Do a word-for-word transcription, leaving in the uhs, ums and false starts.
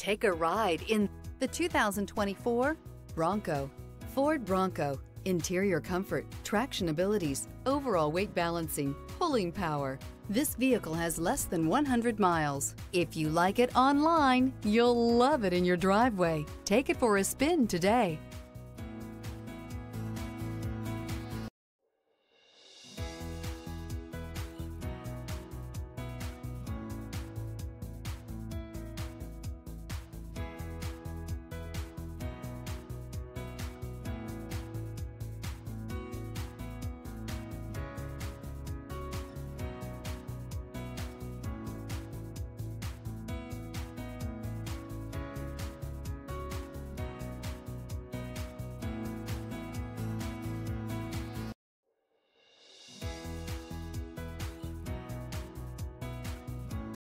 Take a ride in the two thousand twenty-four Bronco. Ford Bronco. Interior comfort, traction abilities, overall weight balancing, pulling power. This vehicle has less than one hundred miles. If you like it online, you'll love it in your driveway. Take it for a spin today.